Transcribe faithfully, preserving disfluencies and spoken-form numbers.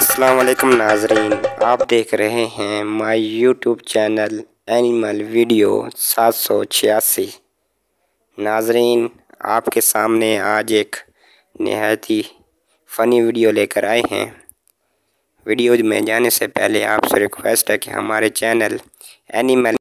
अस्सलाम वालेकुम नाजरीन, आप देख रहे हैं my YouTube channel animal video सात सौ छियासी। नाजरीन, आपके सामने आज एक नहायत ही फ़नी वीडियो लेकर आए हैं। वीडियो में जाने से पहले आपसे रिक्वेस्ट है कि हमारे चैनल एनिमल